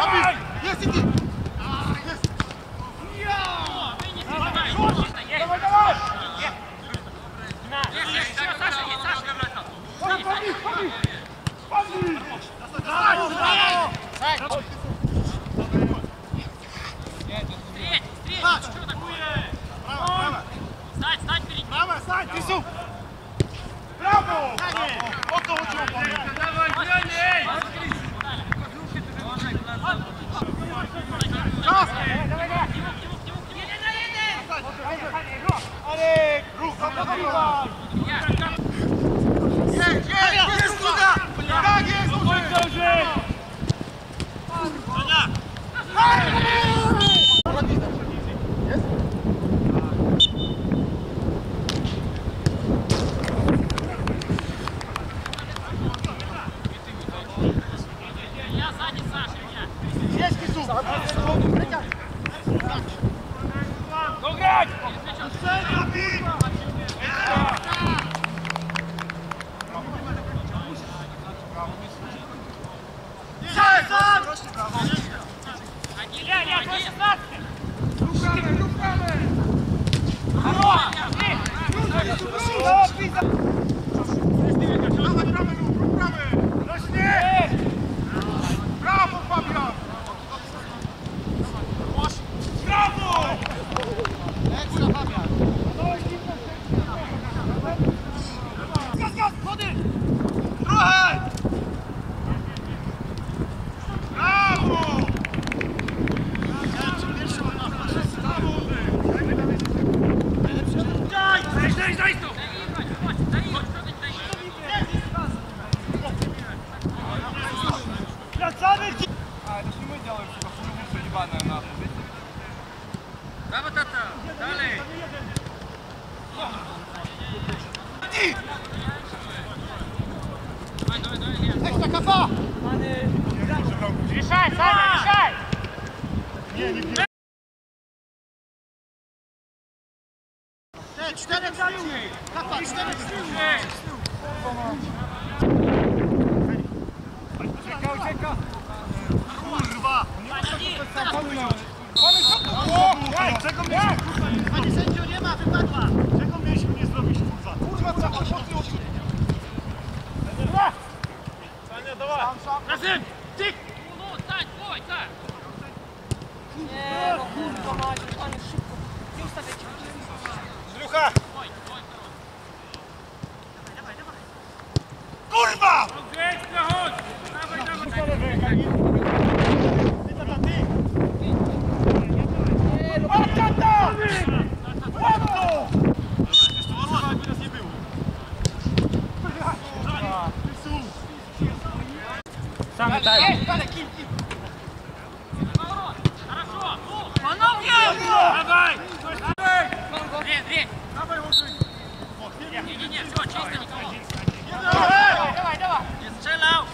Jest i ty! Stań, Tysu! Brawo! O to chodziło, panie! Dawaj, Jesień! Czas! Alek! Ruch, zapraszam! Jest druga! Tak jest! Dobrze! Brawo, Fabian! Brawo! Ekstra, Fabian! Gaz, wody! Trochę! Brawo! Daj to! Wracamy! Ale to nie my działamy, tylko próbujemy przejebane na to. Brawo, tata! Dalej! Ekstra kapa! Wiszaj, Simon, wiszaj! Nie. Czterech z tyłu! Kapa, czterech z tyłu! Ucieka! Kurwa! Czego mieliśmy? Panie sędzio, nie ma, wypadła! Czego mieliśmy nie zrobić, kurwa? Kurwa, co to się Sania, dawaj! Razem! Ty! Stań, boj, tak! Nie, no kurwa mać, panie szybko. Nie ustawiajcie. Zlucha! Kurwa! Ekstra, chodź! Dawaj, dawaj! Ty, tata, ty! Nie, no Łap tata! Łap to! Żeby nas nie było. Samy tak! Panowie! Dawaj! Dwie! Dawaj, Łodzy! Nie, chodź, czysto nikogo! Dawaj! Nie strzelał!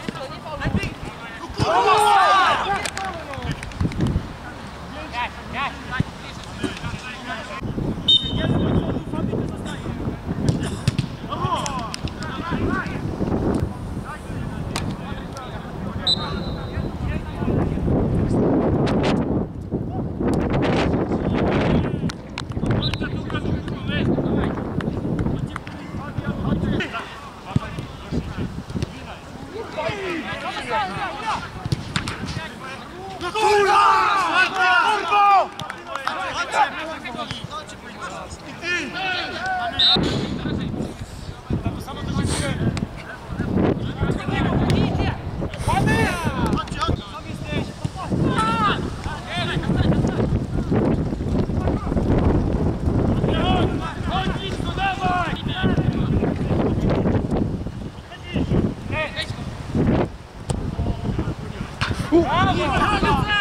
Brawo!